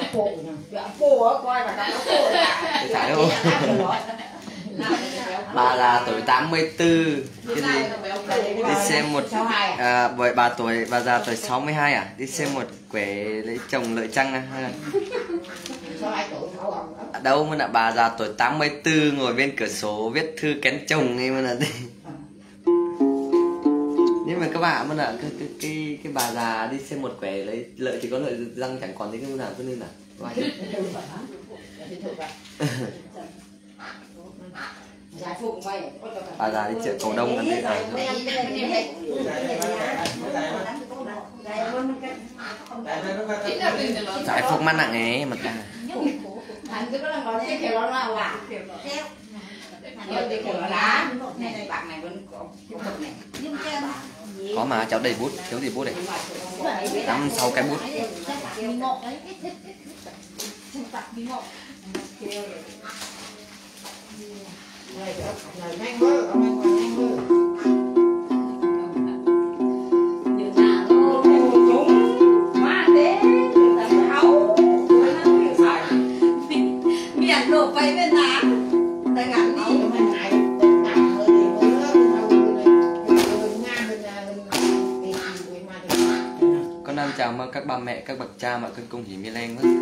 Phải đâu. Bà là tuổi 84. Đi xem một bởi bà tuổi bà già tuổi 62 à? Đi xem một quẻ lấy chồng lợi chăng à? Hay là... đâu mà là bà già tuổi 84 ngồi bên cửa sổ viết thư kén chồng ấy mà là đi. Nhưng mà các bạn mà là cái bà già đi xem một quẻ lấy lợi thì có lợi răng chẳng còn thấy cái nào cho nên là bà già đi chợ Cầu Đông ăn đấy à? Giải phúc mắt nặng ấy mà ta. Có mà cháu đầy bút, thiếu gì bút này? 5-6 cái bút. Con đang chào mừng các bà mẹ, các bậc cha mà cưng cung hỉ mi len quá.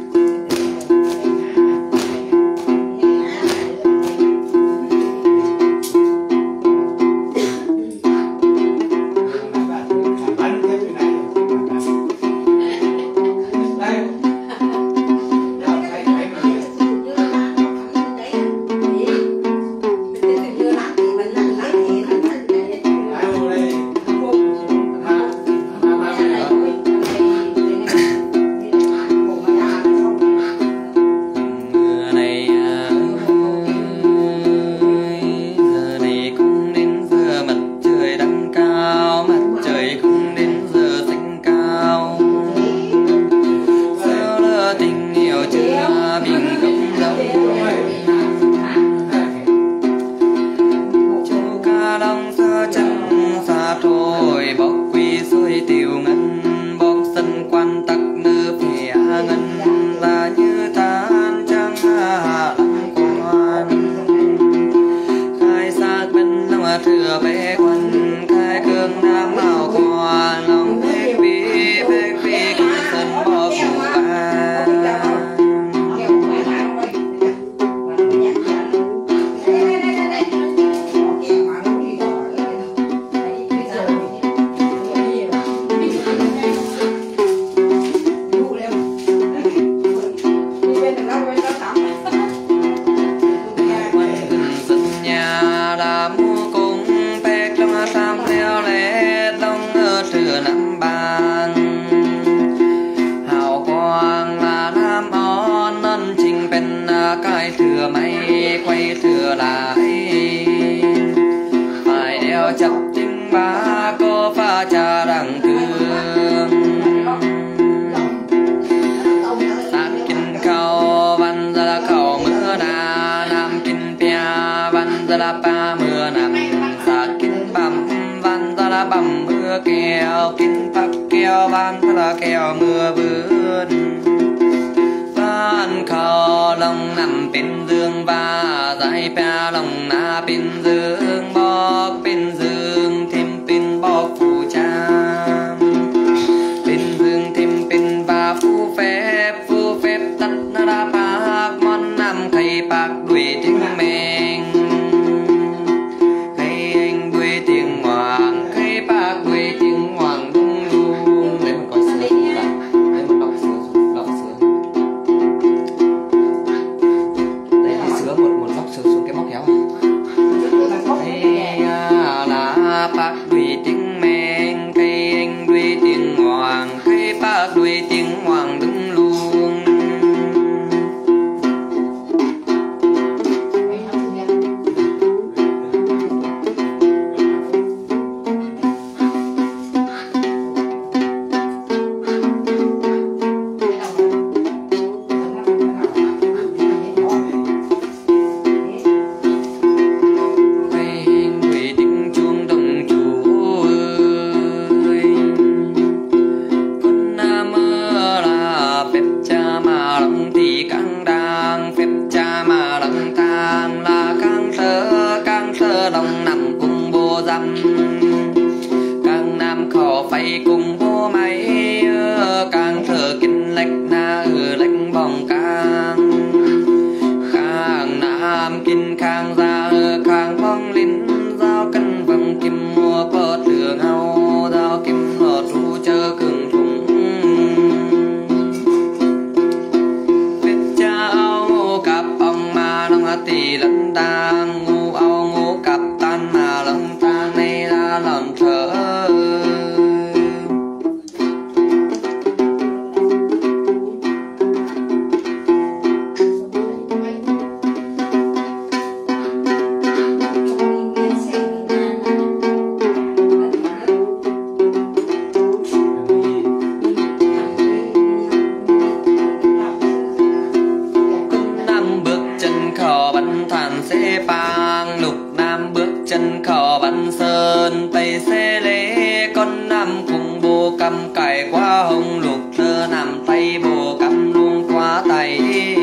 chân khỏ văn sơn tây xê lê con nam cùng bồ cầm cải qua hồng lục thơ nằm tay bồ cầm luôn qua tay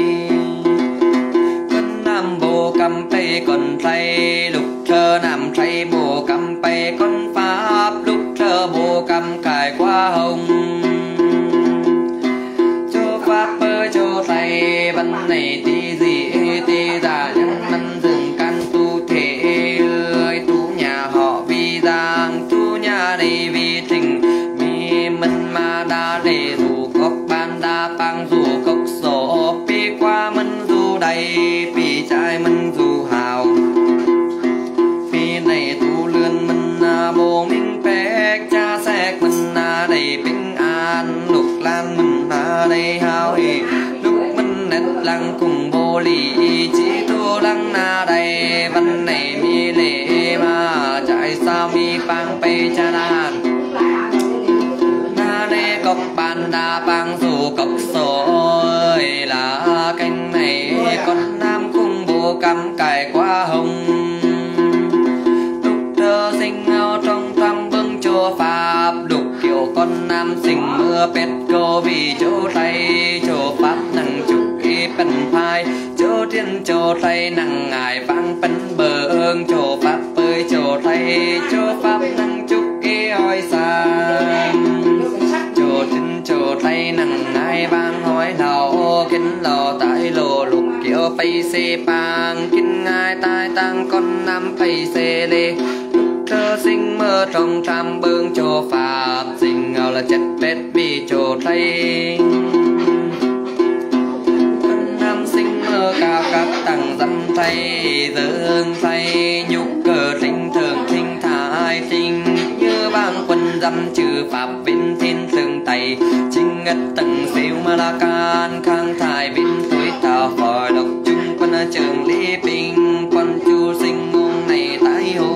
con nam bồ cầm tay còn tay lục thơ nằm tay bồ cầm tay con pháp lục thơ bồ cầm cải qua hồng cho pháp bơ cho tay văn này tí gì tí giả nhân văn dừng căn tu thể ơi tu nhà họ vi giang tu nhà đây vi trình mi mình mà đa để dù cốc ban đa bang dù cốc sổ pi qua mình dù đầy pi trai mình dù hào pi này tu lươn mình bồ minh phép cha xét mình đầy bình an lục lan mình đây hào hì lúc mình nét lăng cùng bồ lì chỉ tu lăng đây văn này mi lệ mà chạy sao mi bang pe cha đàn đây cốc ban đa bang dù cốc sổ ơi là canh này con nam cùng bồ cầm cải qua hồng lúc thơ sinh ngao trong trăm bưng chùa pháp đục kiểu con nam sinh mưa pet cô vì chỗ tay chỗ pháp năng chục y bần phai chỗ thiên chỗ tay năng ngài vang bấn bờ ương chỗ pháp ơi chỗ tay chỗ pháp năng chục y hỏi xa chỗ thiên chỗ tay năng ngài vang hỏi lầu kính lò tại lô lục kiểu bay xe bang kính ngài tai tăng con nam bay xe lê thơ sinh mơ trong trăm bương cho pháp sinh ngào là chất bết vì chỗ thay con nam sinh mơ cao các tầng dâm thay dương thay nhục cờ sinh thường sinh thái sinh như bang quân dâm trừ pháp bên thiên thường tay chính ngất tầng siêu mà la can khang thai bên tuổi tao khỏi độc chung quân trường lý bình quân chu sinh môn này tái hôn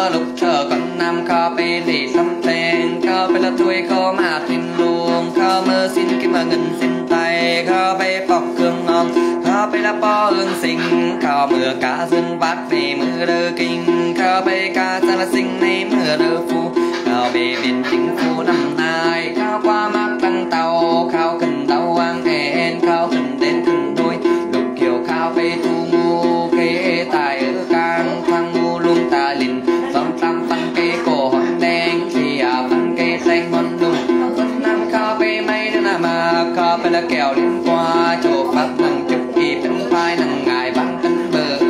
lục thở con nam kho bê lì tâm thèn kho bê là tuổi kho mà thìn luồng kho mơ xin kim mà ngân xin tay kho bê bọc cương ngon kho bê là bó hương sinh kho mưa cá dương bát về mưa đơ kinh kho bê ca ra là sinh nay mưa đơ phu kho bê biển chính phu năm nay kho qua mát tăng tàu kho cần đau hoang hẹn kho cần đến cần đôi lục kiểu kho bê thu ngu kế tài ở càng thăng ngu luôn ta lìn phong tam phân cây cổ hòn đen thì phân cây xanh hòn đùng con nam kho bê mây nữa là mà kho bê là kẹo liên qua chỗ pháp nằng chụp kỳ bên phai nằng ngài băng cân bờ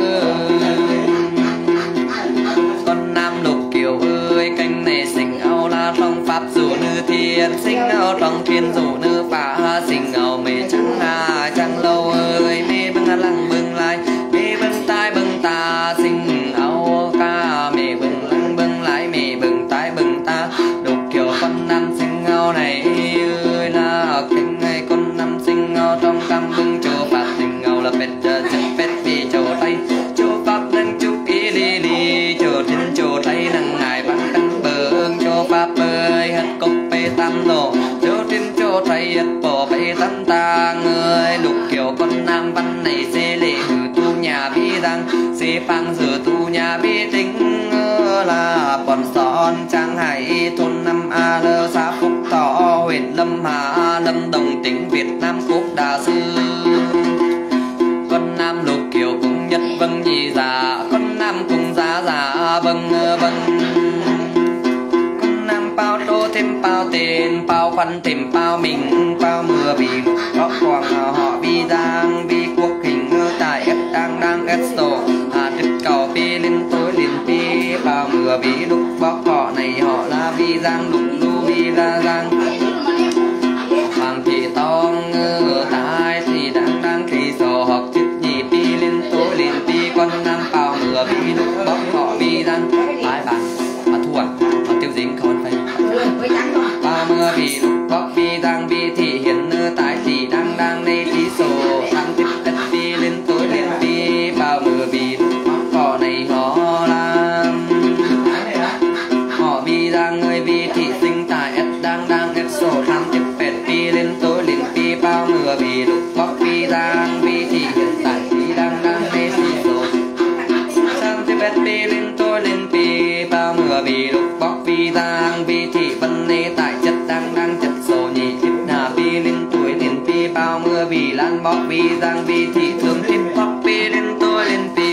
con nam lục kiều ơi canh này sinh áo la trong pháp dù nữ thiên sinh áo trong thiên dù nữ phá sinh áo mê trắng chẳng lâu ơi mê bưng lăng bưng lại mê bưng tai bưng ta sinh áo ca mê bưng lăng bưng lại mê bưng tai bưng ta lục kiều con nam sinh áo này ơi là canh này con nam sinh áo trong cam bưng chỗ pháp sinh áo là bệt chân bệt vì chỗ tay chỗ pháp đang chúc ý đi đi chỗ thiên chỗ tay nằng ngài băng cân bờ chỗ pháp ơi hết cốc bê tam lộ chỗ thiên chỗ tay hết bỏ bê tam ta người lục kiều con nam văn này xê lệ hử tu nhà bi đăng xê phang rửa tu nhà bi tính là bọn son trang hải thôn năm a lơ xã phúc thọ huyện lâm hà lâm đồng tỉnh Việt Nam quốc đà sư con nam lục kiều cũng nhất vâng nhị già con nam cũng giá già vâng vâng con nam bao đô thêm bao tiền bao khoăn thêm bao mình bao mưa vì có quảng họ bi giang bi quốc hình tại ép đang ép sổ đức cầu bi lên tối liền bi bao mưa vì lúc bóc họ này họ là bi giang lục lu bi ra giang hoàng thị tông tại thì đang thì sổ học chữ nhị bi lên tối liền bi con nam bao mưa vì lúc bóc họ bi giang hai bạn mà thua tiêu dính không phải bao mưa vì lúc bóc bi giang bi thì hiện tại thì đang đây tí sổ đang tiếp đất bi lên tối liền bi bao mưa vì lúc bóc họ này họ làm họ bi giang người bi thị sinh tại đang ép sổ tham tiếp bẹt bi lên tối liền bi bao mưa vì lúc bóc bi giang bi thì hiện tại thì đang đây tí sổ tham tiếp bẹt bi lên tối liền bi bao mưa vì lúc bóc bi giang bi thị vân nê tại chất đang chất sổ nhị tiếp nà bi lên tuổi liền bi bao mưa vì lan bóc bi giang bi thị thường tiếp bóc bi lên tối liền bi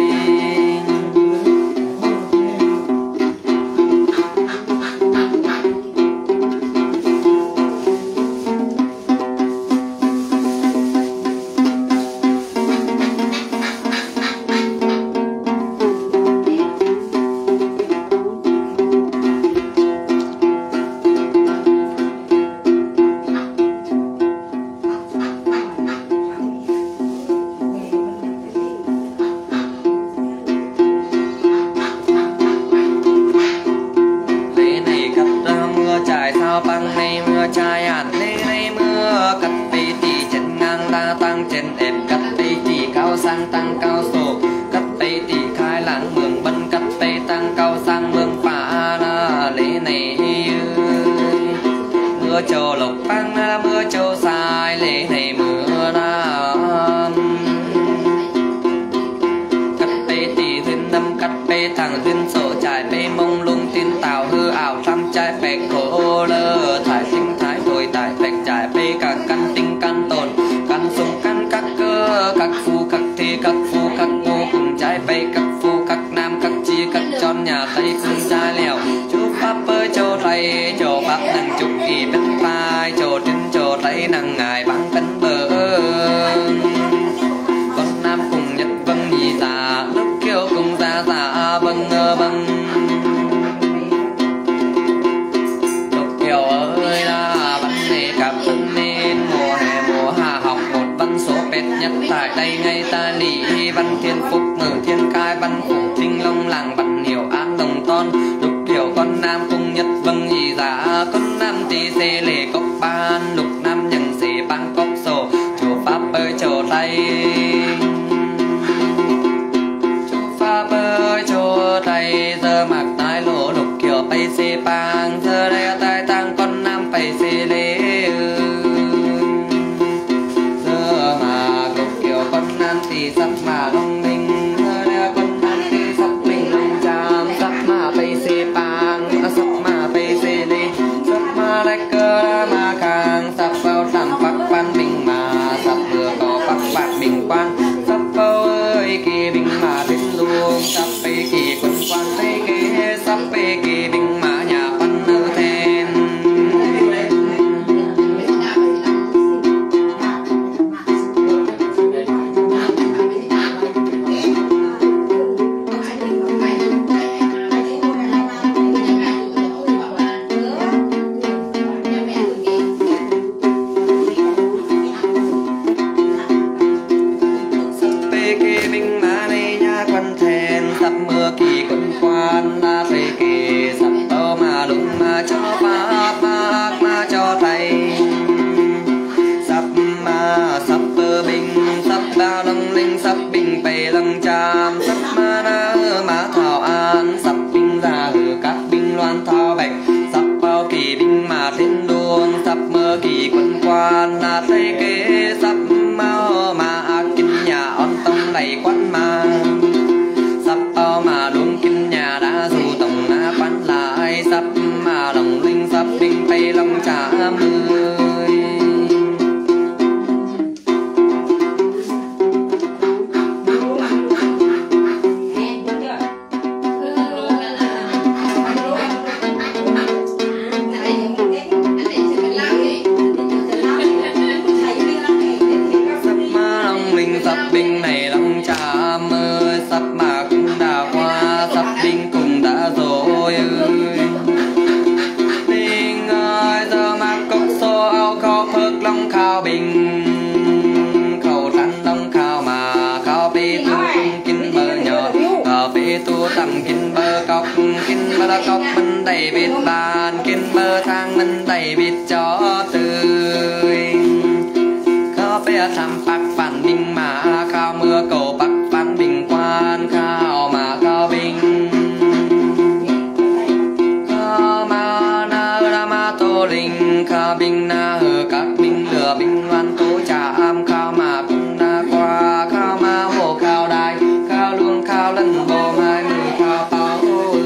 băng này mưa chai hẳn lê này mưa cắt bê tỉ chân ngang ta tăng chân ép cắt bê tỉ cao sang tăng cao sổ cắt bê tỉ khai lãng mường bân cắt bê tăng cao sang mường phá là lê này mưa trầu lộc băng là mưa trầu sai lê này mưa là cắt bê tỉ thuyền năm cắt bê thằng thuyền sổ trải bê mông lung tiên tàu hư ảo trăm trái bè khổ lơ thải sinh thái thôi tại bạch trải bê cả căn tinh căn tồn căn sông căn các cơ các phu các thi các phu các ngô cùng trái bê các phu các nam các chi các tròn nhà tây cùng trái lèo chú pháp ơi châu thầy châu pháp năng trục kỳ bên vai châu trên châu tây năng ngài băng cân bờ con nam cùng nhất vâng nhị già lúc kêu cùng già vâng vâng lục kiều ơi là văn đề cảm thân nên mùa hè mùa hạ học một văn số bét nhất tại đây ngay ta lì văn thiên phúc mở thiên khai văn phủ trinh long làng văn hiểu an đồng ton lục kiều con nam cùng nhất vâng nhị già con nam tì xê lệ cốc ban lục nam nhận xê băng cốc sổ chùa pháp ơi chùa tây chùa pháp ơi chùa tây tay giờ mặc tay lỗ lục kiểu bay xe bang giờ đây tay tăng con nam bay xe lê giờ mà lục kiểu con nam thì sắp mà long minh giờ đây con nam thì sắp minh long chạm sắp mà bay xe bang sắp mà bay xe lê sắp mà lại cơ mà càng sắp vào làm bắc văn bình mà sắp vừa có bắc bạc bình quan sắp vào ơi kỳ bình mà đến luôn sắp bay kỳ quân quan thấy kế sắp bay kỳ bình mà nhà văn nữ thêm sắp mưa kỳ quân quan là thầy kỳ sắp tao mà đúng mà cho pháp mà cho thầy sắp bơ bình sắp bao lăng linh sắp bình bày lăng tràm sắp ma na má thảo an sắp bình ra hử các bình loan thao bạch sắp bao kỳ bình mà thiên đuông sắp mưa kỳ quân quan là thầy kế sắp mau mà kinh nhà on tông đầy quán mà sắp bao mà luôn kinh nhà đã dù tổng na quán lại sắp mà lòng linh sắp bình bay lòng trả mười sắp mà lòng linh sắp bình này lòng trả mười sắp mà cũng đã qua sắp bình cũng đã rồi bình ơi giờ mà cốc xô ao khao phước long khao bình khẩu thanh long khao mà khao bê tu cung kinh bơ nhỏ khao bê tu tầm kinh bơ cọc mình đầy vịt bàn kinh bơ thang mình đầy vịt chó tươi khao bê thăm bạc phản bình mà khao mưa cầu bạc phản bình quan khao mà khao bình khao mà na ra ma tô linh khao bình na hờ các bình lửa bình loan tố chạm khao mà cũng đã qua khao mà hồ khao đài khao luông khao lần bồ mai mười khao bao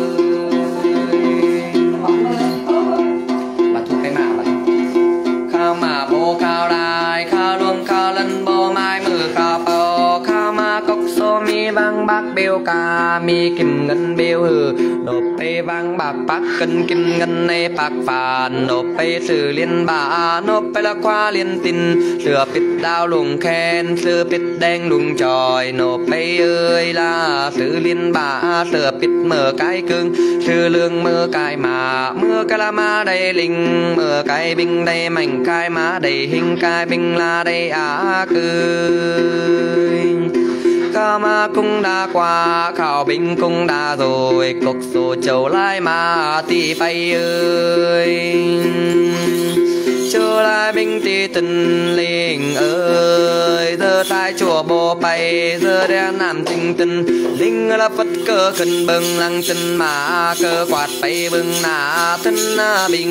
bà thuộc cái mã khao mà bồ khao đài khao luông khao lần bồ mai mười khao bao khao mà cốc xô mi vang bạc bêu ca mi kim ngân bêu hừ nộp bê vang bạc bạc cân kim ngân nê bạc phàn nộp bê sử liên bà nộp bê là khoa liên tin sửa bít đao luồng khen sửa bít đen luồng tròi nộp bê ơi là sử liên bà sửa bít mở cái cưng sửa lương mơ cái mà mưa cái là ma đầy linh mưa cái binh đầy mảnh cái má đầy hình cái binh là đầy cười khao mà cũng đã qua khao bình cũng đã rồi cốc số châu lại mà thì phải ơi trở lại bình thì tình linh ơi giờ tại chùa bồ bay giờ đen nam tinh tinh linh là phật cơ cần bừng lăng chân mà cơ quạt bay bừng nà thân bình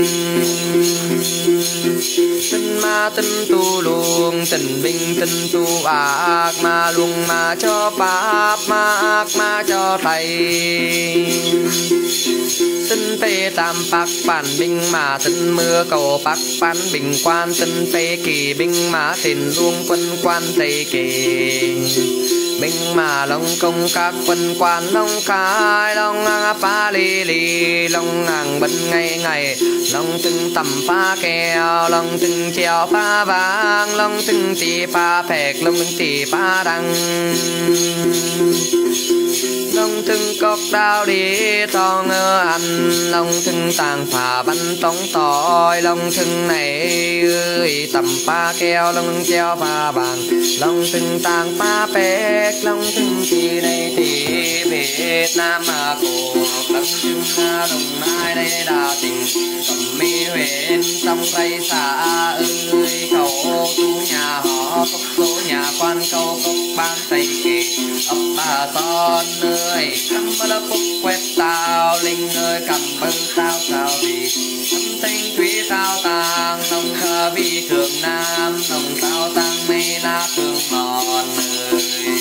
thân ma thân tu luông thân bình thân tu ác ma luông mà cho pháp ma ác ma cho thầy thân phê tam bạc phản bình mà thân mưa cầu bạc phản bình quan thân phê kỳ bình mà thìn luông quân quan thầy kỳ bình mà long công các quân quan long khai long phá li li long ngang bân ngày ngày long từng tầm phá keo long từng treo phá vang long từng chỉ phá phẹt long từng chỉ phá đăng long từng cọc đao đi to ngơ ăn long từng tàng phá bắn tống tỏi long từng này ơi tầm phá keo long treo phá vàng long từng tàng phá phẹt long từng chỉ này thì Việt Nam mà cổ long từng đồng nai đây đà tình cầm mi huyện sông tây xa ơi khẩu tu nhà họ cốc số nhà quan câu cốc ban tây kỳ ấp bà son ơi cắm bơ phúc quét tao linh ơi cầm bơ tao sao vì thâm tinh thủy tao tàng nông thơ vi cường nam nông tao tăng mê la cường mòn ơi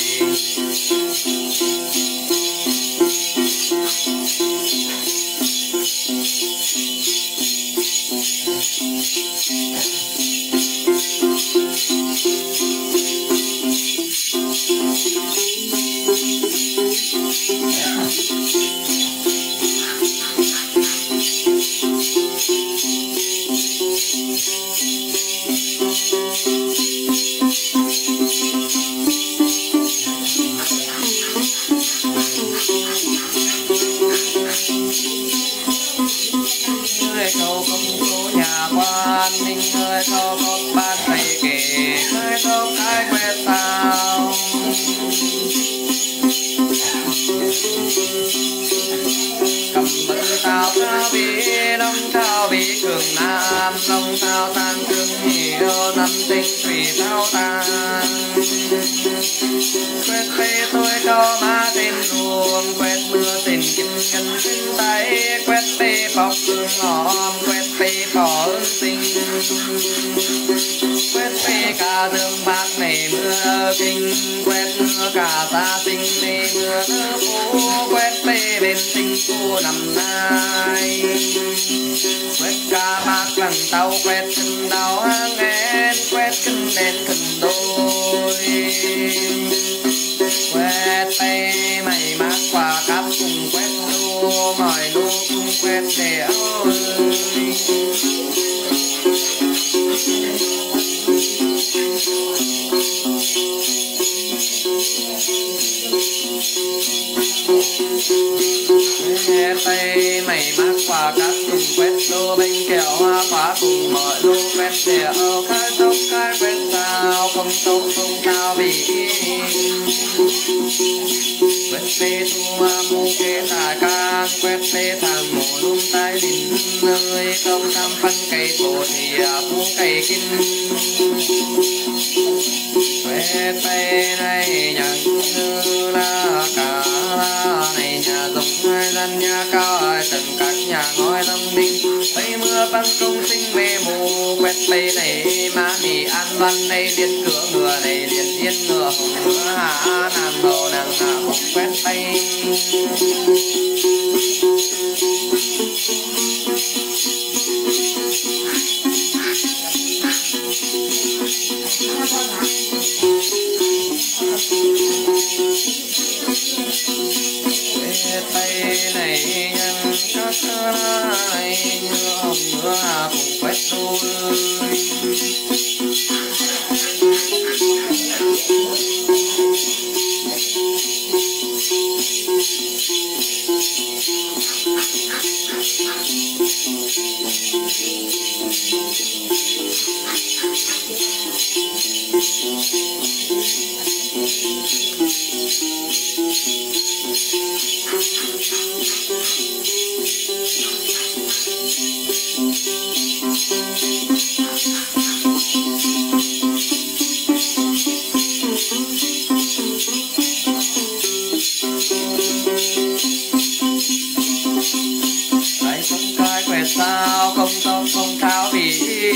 câu công số nhà quan ninh ơi câu có ban thầy kể ơi câu cái quét tao cầm bự tao cao bị đông cao bị cường nam đông tao tan cường nhiều năm tinh thủy tao tan quét phê tôi câu má trên ruộng quét mưa tình kim ngân trên tay quét phê bọc cường ngòm quét phê cỏ hương sinh quét phê cả đường bạc này mưa kinh quét mưa cả gia sinh này mưa thơ phú quét phê bên tinh khu nằm nai quét cả bạc lần tàu quét chân đau hang én quét chân đen cần đôi quét phê mày mắc quả cắp cùng quét đô mỏi đô cùng quét để ơi quét phê mày mắc quả cắp cùng quét đô bên kẹo hoa quả cùng mọi đô quét để ơi khai tóc khai quét sao không tóc không cao bị quét phê thu mu kê tài can quét phê thằng mù lung tai đình nơi công tham phân cây thổ thì phú cây kinh quét phê này nhận như là cả này nhà dùng hai dân nhà cao hai tầng các nhà ngói đông đinh thấy mưa băng công sinh mê mù quét phê này má mì ăn văn này điên cửa ngựa này điên yên ngựa hùng ngựa hạ nàng bầu nàng hạ hùng quét phê quét phê này nhân cho này như hồng mưa hạ hùng quét đôi sao không tóc không tháo bị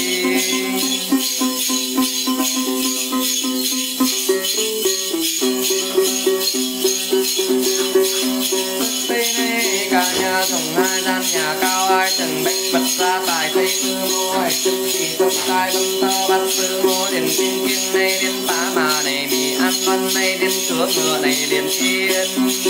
cả nhà sống hai gian nhà cao ai từng bách bật ra tài thấy sư mô hay chung chỉ không tai không tao bắt sư mô điền tiên kiên này điền phá mà này mì ăn văn này điền cửa ngựa này điền thiên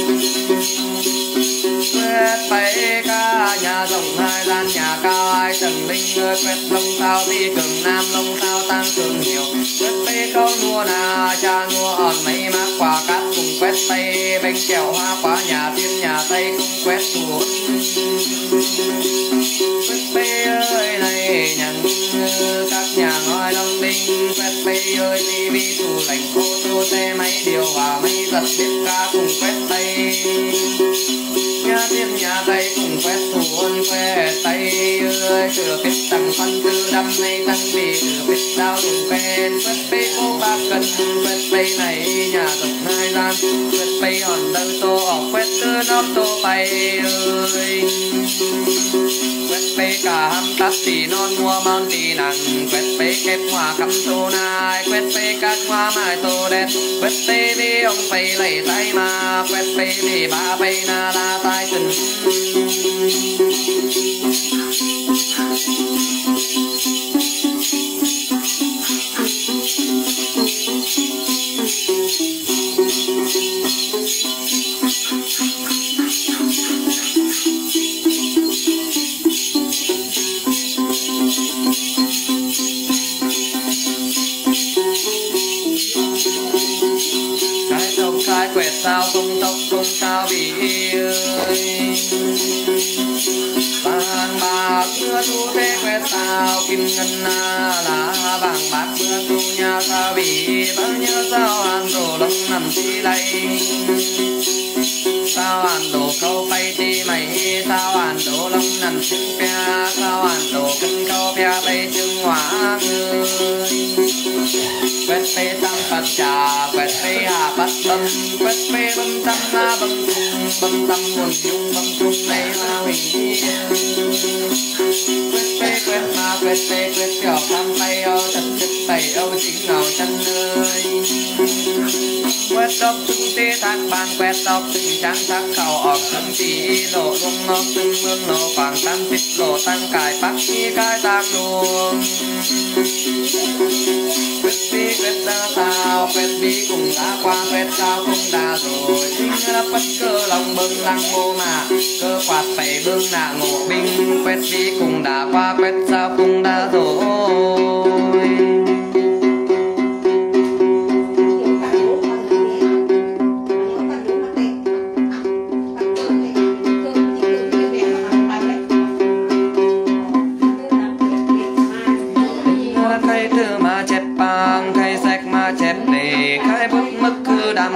quét phê cả nhà rộng hai gian nhà cao ai tầng linh ơi quét lông sao vi cường nam lông sao tăng cường nhiều quét phê câu nua nà cha nua òn mấy mắc quả cát cùng quét phê bánh kẹo hoa quả nhà tiên nhà tây cùng quét xuống quét phê ơi này nhận các nhà ngói long đinh quét phê ơi tivi tủ lạnh cô tô xe máy điều hòa máy giật biết ca cùng quét phê nhà tiên nhà tây cùng quét thủ ôn quét tay ơi thừa biết tăng phân tư đâm nay tăng vì thừa biết đau dùng quen quét bê cô ba cần quét bê này nhà tục hai gian quét bê hòn đâu tô ở quét tư nó tô bay ơi quét bê cả ham tắt thì non mua mang thì nặng quét bê kép hoa cầm tô nai quét bê các hoa mai tô đen quét bê đi ông bay lấy tay mà quét bê đi ba bay na la tay chân quẹt sao không tóc không sao bị ơi vàng bạc mưa thu thế quẹt sao kim ngân là vàng bạc mưa thu nhà sao bị bao nhiêu sao ăn đồ lông nằm chi lay sao ăn đồ câu bay đi mày sao ăn đồ lông nằm chân pia sao ăn đồ cân câu pia bay chân hóa người quét bê tăng phật trà quét bê hà bắt tâm quét bê bấm tâm na bấm tâm nguồn chung bấm chung này ma huỳnh quét bê quét kiểu tham tay ô chân chất tay ô chính nào chân ơi quét đốc từng tê thác bàn quét đốc từng trang thác khẩu ọc từng chỉ lộ lung ngọc từng mương lộ khoảng tam tích lộ tăng cải bắc chi cai tạc luôn quét đa sao quét đi cùng đã qua quét sao cũng đã rồi chính là bất cơ lòng bưng lăng ngô mà cơ quạt phải bưng nạ ngộ binh quét đi cùng đã qua quét sao cũng đã rồi khai thư mà chép băng khai sách mà chép đề khai bút mức cứ đâm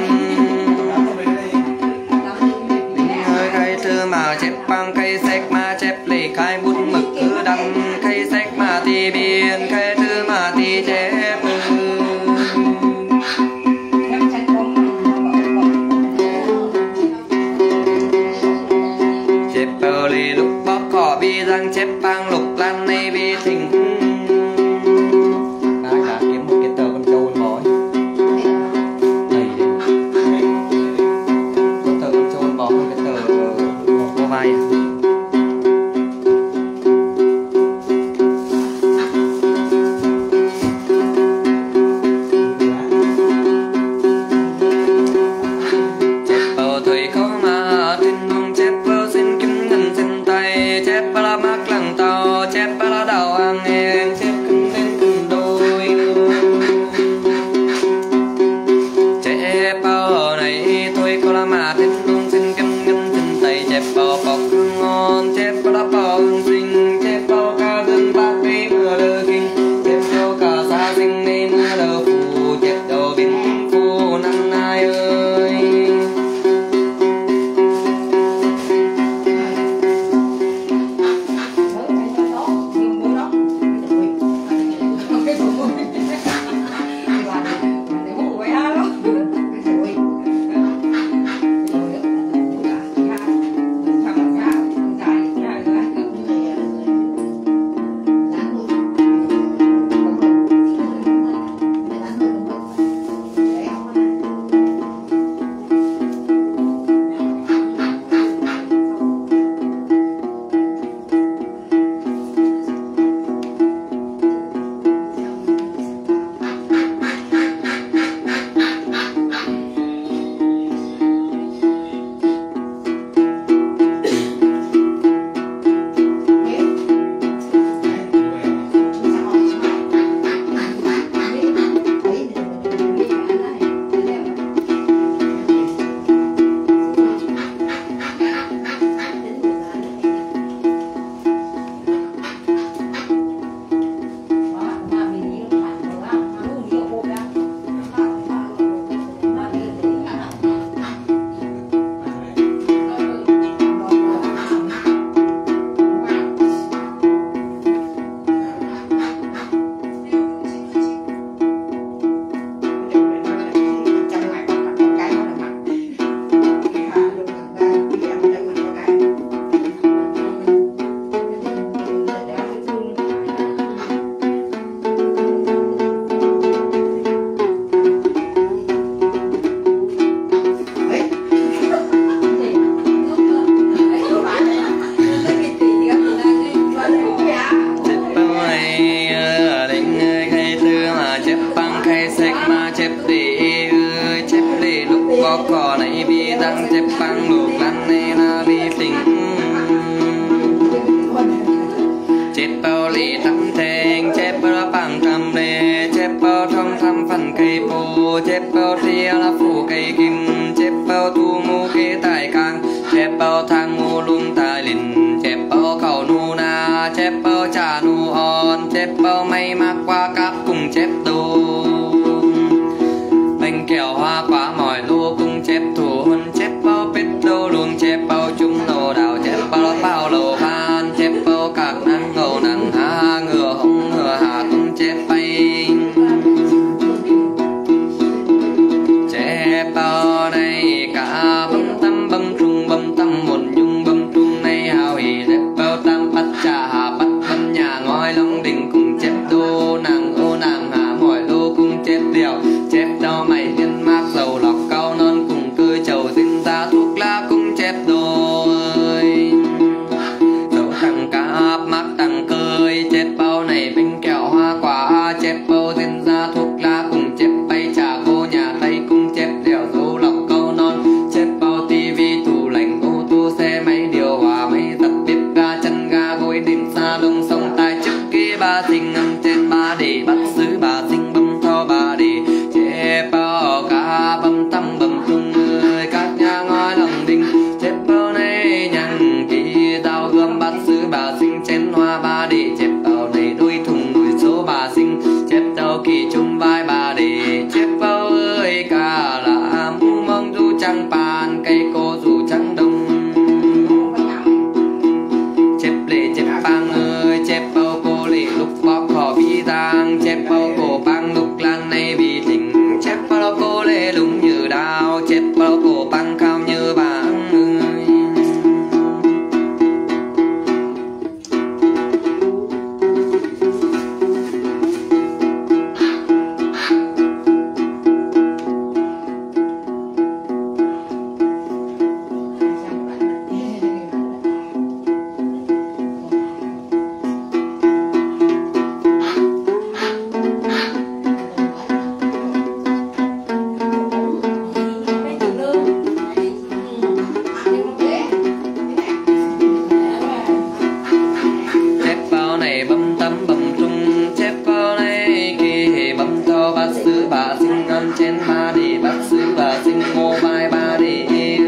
khai thư mà chép băng khai sách mà chép đề khai bút mực cứ đâm khai sách mà thì biên khai thư mà thì chép chép bờ lì lúc bóp cỏ bi răng chép băng lục lan này bi thình tăng chép băng lục lan này là vi tình chép bao lì thăm thèn chép bao bằng thăm lê chép bao thông thăm phần cây bồ chép bao tia là phủ cây kim chép bao thu mu cây tài càng chép bao thang mu lung tài lìn chép bao khẩu nu na chép bao trà nu on chép bao may mắc qua cáp cùng chép đồ bánh kẹo hoa quả mỏi lúa cùng chép thủ hôn chép bao bít đô luồng chép bao chung nổ đào chép bao lầu phan chép bao cạc nắng cầu nắng ha ngựa hông ngựa hà cùng chép bay chép bao này cả bấm tâm một nhung bấm trung này hào hỉ chép bao tam bắt trà hà bắt văn nhà ngói long đình cùng chép đô nàng ô nàng hà mỏi lô cùng chép điều chép đau mày nhân mát dầu lọc cao non cùng cơi trầu sinh ra thuốc lá cùng chép đôi dầu thằng cá mắc thằng cơi chép bao này bánh kẹo hoa quả chép bao sinh ra thuốc lá cùng chép bay trà cô nhà tây cùng chép đèo dầu lọc cao non chép bao tivi tủ lạnh ô tô xe máy điều hòa máy giặt bếp ga chân ga gối đèn xa lông sông tai trước kia ba sinh ngâm trên ba để bắt giữ bà sinh bấm tho ba để chép bao cả bấm tâm bấm tung người các nhà ngói lòng đình chép bao này nhằng kỳ tao gom bắt giữ bà sinh chén hoa ba để chép bao này đôi thùng đuổi số bà sinh chép tao kỳ chung vai bà để chép bao ơi cả là mu mong du trăng bàn cây cô dù trắng đông chép lệ chép bang ơi chép bao cô lệ lúc bó khó vi tang chép bao cổ bang lúc lan này vì tình chép bao cô lệ lúng như đào chép bao cổ bang cao như bảng ơi trên ba để bắt giữ và sinh mô vai ba để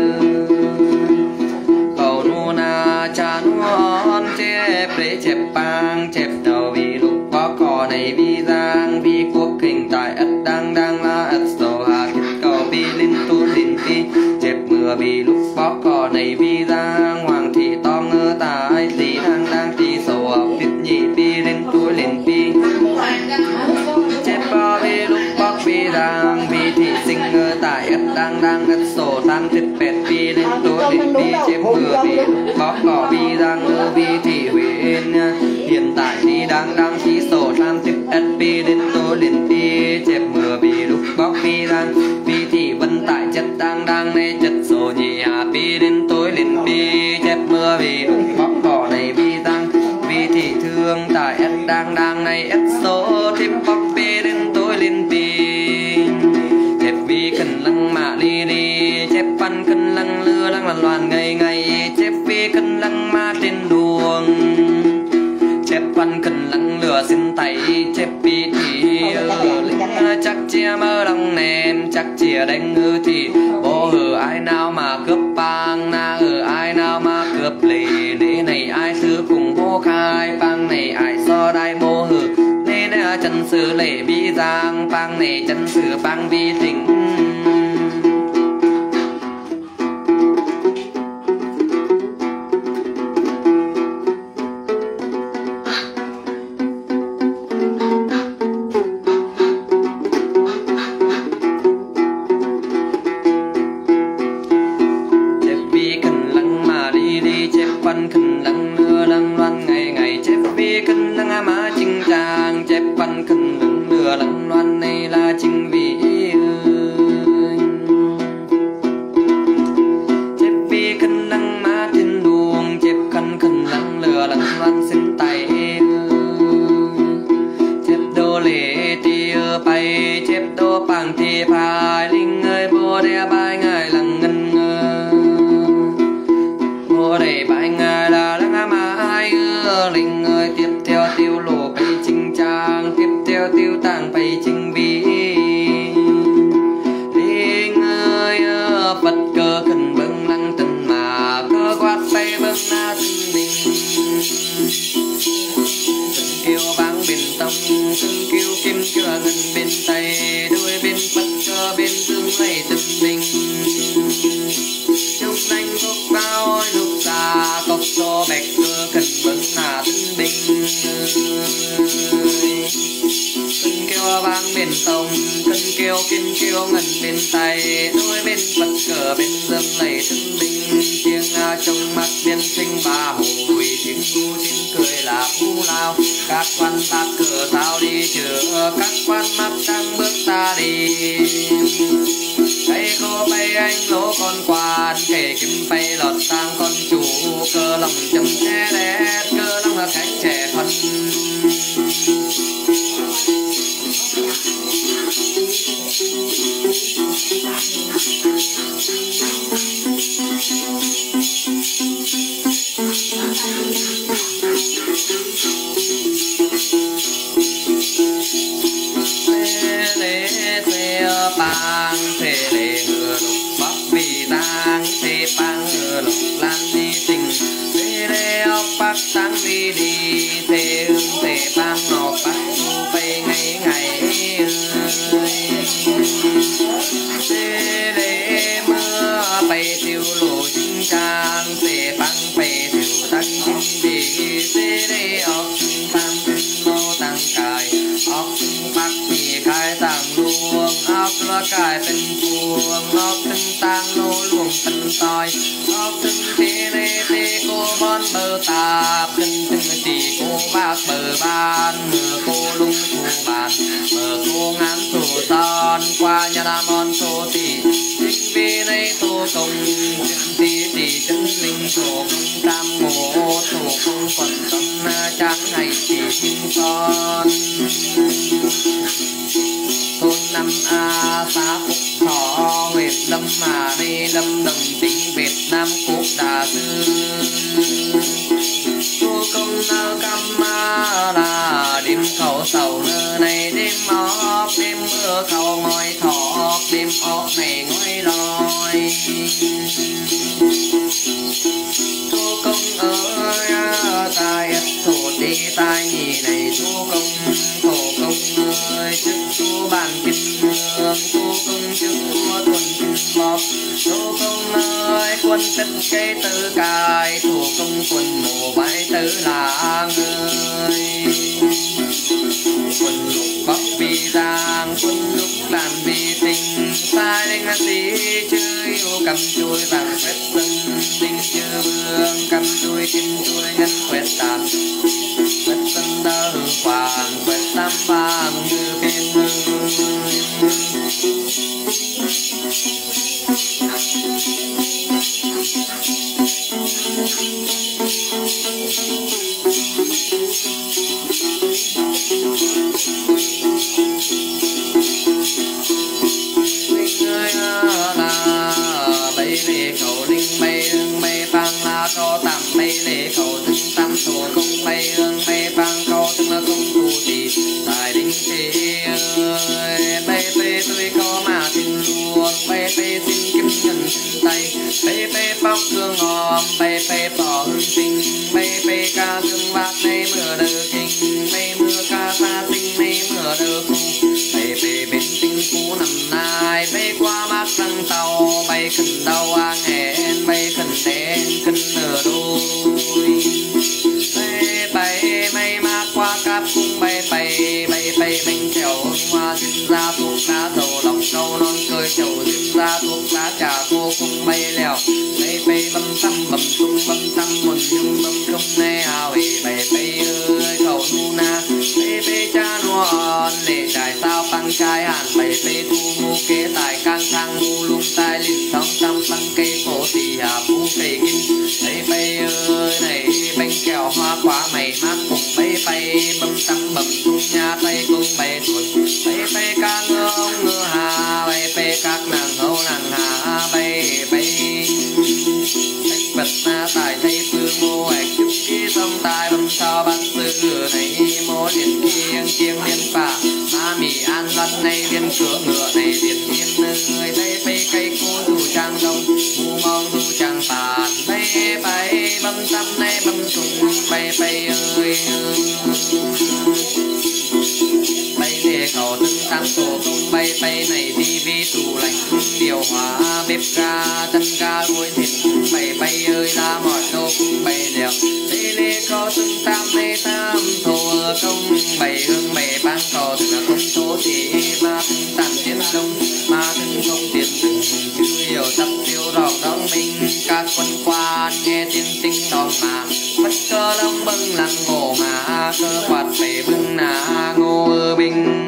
cầu nu na cha nuon chép để chép bang chép đầu vì lúc có cò này vi giang vi quốc hình tại ất đang la ất sầu hà kết cầu vi linh tu linh ti chép mưa vì lúc có cò này vi giang hoàng thị to ngơ tại tí đang tí sầu hợp viết nhị vi linh tu linh ti chép bao vi lúc bóc vi giang vi thị sinh ngơ tại ất đang ất sổ tam thịt pẹt vi linh tu linh ti chép mưa vì lúc có cò vi giang ngơ vi thị huyền hiện tại đi đang tí sổ tam thịt ất vi linh tu linh ti chép mưa vì lúc bóc vi giang vi thị vận tải chất đang này chất sổ nhị hà vi linh tu linh ti chép mưa vì lúc bóc cò này vi giang vi thị thương tại ất đang này ất số thịt bóc vi linh tu linh ti chép vi cần lăng mạ li đi chép văn cần lăng lưa lăng loàn ngày chép vi cần lăng ma trên đường chép văn cần lăng lửa xin tay chép vi thì chắc chia mơ lòng nền chắc chia đánh ngư thì bố hờ ai nào mà cướp bang na hờ ai nào mà cướp lì lễ này ai thứ cùng hô khai bang này ai so đai bố hờ lễ này chân sư lễ bi giang bang này chân sư bang vi tình văn khẩn lăng lưa lăng loan ngày chép vi khẩn lăng má chinh trang chép văn khẩn lăng lưa lăng loan này là chinh vi chép vi khẩn lăng má trên đường chép khẩn lăng lưa lăng loan xin tay chép đô lệ tia bay chép đô bằng thì phai linh ơi bố đe bay ngài lăng ngân linh ơi tiếp theo tiêu lộ bay chinh trang tiếp theo tiêu tàng bay chinh vi linh ơi Phật cơ khẩn vâng lăng tần mà cơ quát bay vâng na thân mình kêu vang bên tông từng kêu kim chưa ngân bên tay đuôi bên Phật cơ bên tương lấy thân mình trong danh gốc bao lúc xa cọc xô bạch cơ khẩn vâng na thân mình cân kêu vang bên tông cân kêu kim kêu ngân bên tay đuôi bên Phật cơ bên dâm lấy thân mình tiếng trong mắt biên sinh ba hồi tiếng ngu tiếng cười là u lao các quan bác cửa sao đi chữa các quan mắt đang bước ta đi cây cô bay anh lỗ con quan kể kim bay lọt sang con chủ cơ lòng chấm che đét cơ lòng là cánh trẻ thân bang thế lệ hừa lục bắc vì tang thế bang hừa lục lan đi tình thế lệ ốc bắc tang đi đi thế hương thế bang ngọc bắc thu bay ngày ngày thế lệ mưa bay tiêu lộ chính trang thế bang bay tiêu tăng chính vì thế lệ ốc tam kinh mô tăng cài ốc bắc thì khai tàng luôn ốc lo càiเป็นพวงออกถึงตางโลหลวงเป็นซอยออกถึงเทเลเตโกบอนเบอร์ตาขึ้นถึงตีโกบากเบอร์บ้านเมื่อโกลุงถูบานเมื่อโกงานถูตอนกว่าญานามอนโทตีทิ้งวีในตัวตรงจึงตีตีจึงลิงโถกงตามโง่โถกงฝนต้นนาจังให้ตีทิ้งซ้อนtôn năm a xá phúc thọ Việt lâm mà đi lâm đồng tính Việt Nam quốc đà sư tu công nơ cam ma là đêm khẩu sầu nơ này đêm óp đêm mưa khẩu ngồi thọ đêm óp này ngồi lòi tu công ơi tai thủ đi tai nhì này tu công thổ công ơi chức tu bàn kinh hương tu công chức tu thuần kinh bọc tu công ơi quân tất cây tư cài thủ công quân mùa bãi tứ là người quân lục bắc vi giang quân lục làm vi tình sai đinh là tí chưa yêu cầm chui vàng quét sân đinh chưa vương cầm chui kim chui ngân quét tàn quét sân đơ hoàng quét tam vàng như bên bay lệ cầu linh bay hương bay phang la co tạm bay lệ cầu từng tam thủ công bay hương bay phang co từng là công thủ thì tài đinh thế ơi bay bay tôi có mà tin luôn bay bay xin kim nhân xin tay bay bay bóc hương ngòm bay bay bỏ hương tình bay bay ca hương bạc nay mưa đờ kinh bay mưa ca xa tinh nay mưa đờ cung bay bay bên tinh cú nằm nai bay qua mắt răng tàu bay khẩn đau an hẹn bay khẩn đen khẩn nở đôi bay bay may mát qua cáp cung bay bay bay bay bánh chèo hoa diên ra thuốc lá dầu lọc sâu non cười chầu diên ra thuốc lá trà cô cung bay lèo bay bay bấm tâm một nhung bấm không nè hào bay bay ơi cầu nu na bay bay cha nuon lệ trải sao băng trai hàn bay bay tu mu kế tài cang thang mu lung tai linh sóng trăm băng cây cổ tì hà phu cây kinh bay bay ơi này bánh kẹo hoa quả mày mát cùng bay bay bấm tung nha tay cung bay tuột bay bay ca ngơ ông ngơ hà bay bay các nàng hậu nàng hà bay bay bạch vật na tài thay phương mô hạch chúc ký tâm bầm sao bát sư này mô liền kiêng kiêng liên phả ma mì an lăn này liên cửa ngựa này liên liên người đây bay cây cô dù trang đông mù mong dù trang phản bay bay bầm tâm này bầm sùng bay bay ơi bay để cầu từng tam tổ công bay bay này tivi tủ lạnh điều hòa bếp ga chân ga đuôi thịt bay bay ơi ra mọi đâu cũng bay đẹp đây lê có từng tam này tam thổ công bay hương bay bang cầu từng là không thố thì ma từng tam tiến đông ma từng không tiến từng chứ hiểu tập tiêu rộng đón mình các quân quan nghe tiếng tinh đòn mà bất cơ đông bưng lăng ngộ mà cơ quạt về bưng nà ngô bình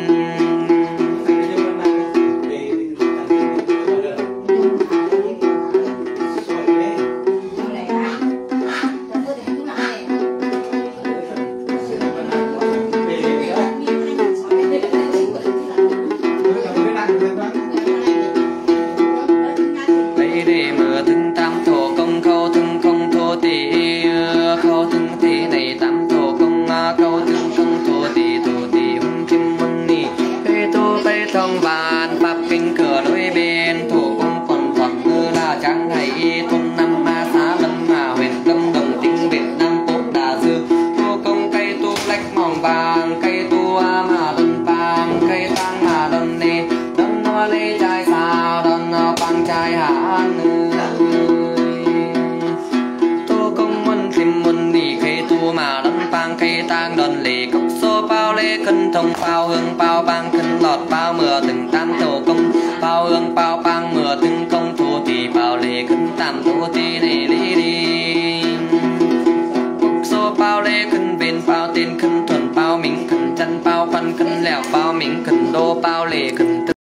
thông bao hương bao bang khân lọt bao mưa từng tam thổ công bao hương bao bang mưa từng công thổ thì bao lệ khân tam thổ thì này đi đi số bao lệ khân bên bao tên khân thuần bao mình khân chân bao văn khân lẻo bao mình khân đô bao lệ khân